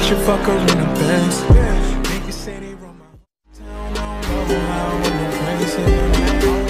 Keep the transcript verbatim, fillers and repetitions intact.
should fuck her in the Benz. Niggas say they run my town, don't know how I'm crazy.